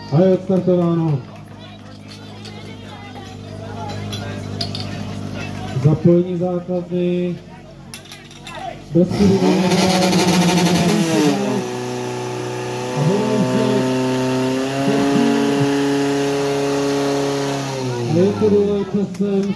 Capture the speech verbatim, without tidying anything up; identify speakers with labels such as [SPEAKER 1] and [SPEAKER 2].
[SPEAKER 1] A je odstartováno. Zapojení základny. Bez chvíli. A Horáček. A je to dole časem